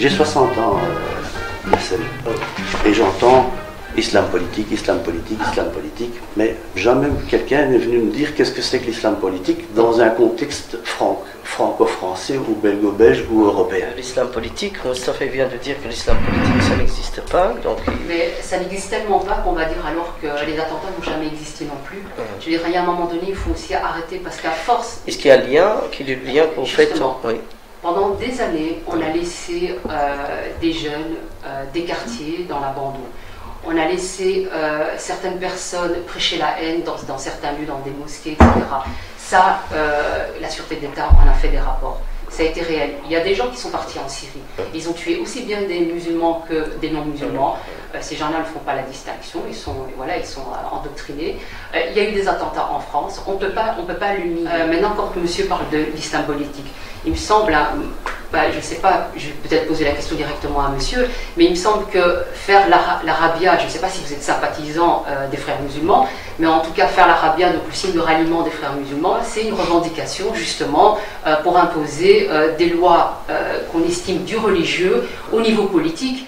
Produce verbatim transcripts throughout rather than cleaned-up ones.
J'ai soixante ans, euh, Marcel, et j'entends islam politique, islam politique, islam politique, mais jamais quelqu'un n'est venu me dire qu'est-ce que c'est que l'islam politique dans un contexte franco, franco-français ou belgo-belge ou européen. L'islam politique, Moustapha vient de dire que l'islam politique ça n'existe pas. Donc... Mais ça n'existe tellement pas qu'on va dire alors que les attentats n'ont jamais existé non plus. Mmh. Je veux dire, il y a un moment donné, il faut aussi arrêter parce qu'à force... Est-ce qu'il y a un lien, qu'il y a un lien pour fait oui. Pendant des années, on a laissé euh, des jeunes, euh, des quartiers dans l'abandon. On a laissé euh, certaines personnes prêcher la haine dans, dans certains lieux, dans des mosquées, et cetera. Ça, euh, la Sûreté d'État en a fait des rapports. Ça a été réel. Il y a des gens qui sont partis en Syrie. Ils ont tué aussi bien des musulmans que des non-musulmans. Euh, ces gens-là ne font pas la distinction. Ils sont, voilà, ils sont euh, endoctrinés. Euh, il y a eu des attentats en France. On peut pas, on peut pas le nier. Euh, maintenant, quand monsieur parle de l'islam politique, il me semble... Hein, bah, je ne sais pas, je vais peut-être poser la question directement à monsieur, mais il me semble que faire l'arabia, je ne sais pas si vous êtes sympathisant euh, des frères musulmans, mais en tout cas faire l'arabia, donc le signe de ralliement des frères musulmans, c'est une revendication justement euh, pour imposer euh, des lois euh, qu'on estime du religieux au niveau politique.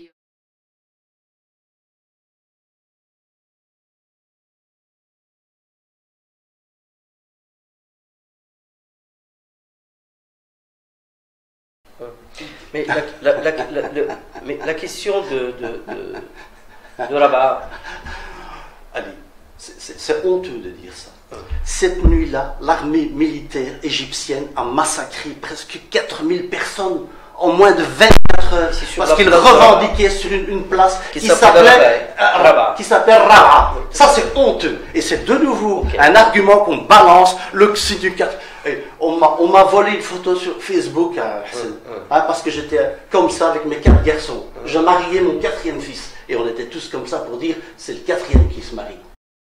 Mais la, la, la, la, le, mais la question de, de, de, de Rabat... Ali, c'est honteux de dire ça. Cette nuit-là, l'armée militaire égyptienne a massacré presque quatre mille personnes en moins de vingt-quatre heures parce qu'ils revendiquaient sur une, une place qui, qui s'appelait Rabat. Qui s'appelle Rabat. Ça, c'est honteux. Et c'est de nouveau okay. un argument qu'on balance. Le syndicat. On m'a volé une photo sur Facebook hein, hum, hum. Hein, parce que j'étais comme ça avec mes quatre garçons. Hum. Je mariais mon quatrième fils. Et on était tous comme ça pour dire c'est le quatrième qui se marie.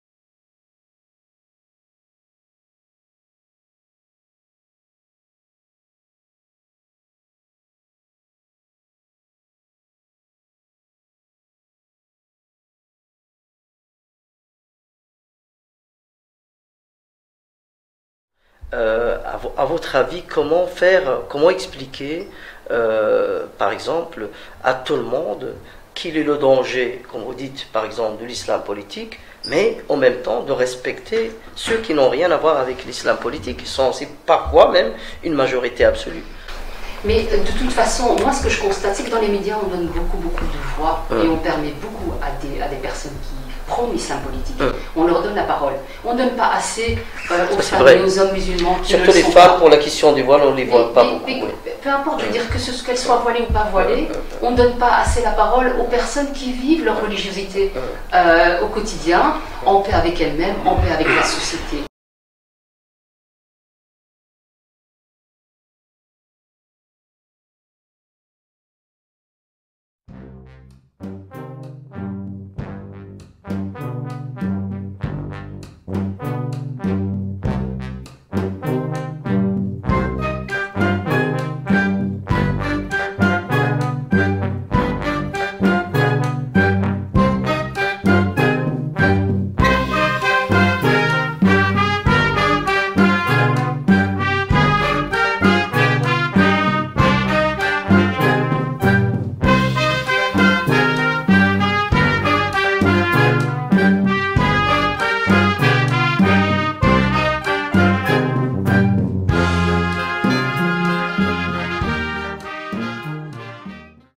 Euh, à, à votre avis, comment faire, comment expliquer, euh, par exemple, à tout le monde qu'il est le danger, comme vous dites, par exemple, de l'islam politique, mais en même temps de respecter ceux qui n'ont rien à voir avec l'islam politique, qui sont aussi parfois même une majorité absolue. Mais de toute façon, moi ce que je constate, c'est que dans les médias, on donne beaucoup, beaucoup de voix hum. et on permet beaucoup à des, à des personnes qui prônent l'islam politique. Hum. On leur donne la parole. On ne donne pas assez euh, aux femmes et aux hommes musulmans. Qui Surtout les femmes, pas. Pour la question du voile, on ne les voit mais, pas mais, beaucoup. Mais, oui. Peu importe, je veux dire que ce qu'elles soient voilées ou pas voilées, on ne donne pas assez la parole aux personnes qui vivent leur religiosité euh, au quotidien, en paix avec elles-mêmes, en paix avec la société.